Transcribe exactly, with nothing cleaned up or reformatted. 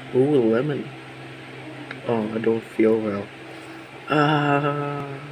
Ooh, lemon. Oh, I don't feel well. Ah.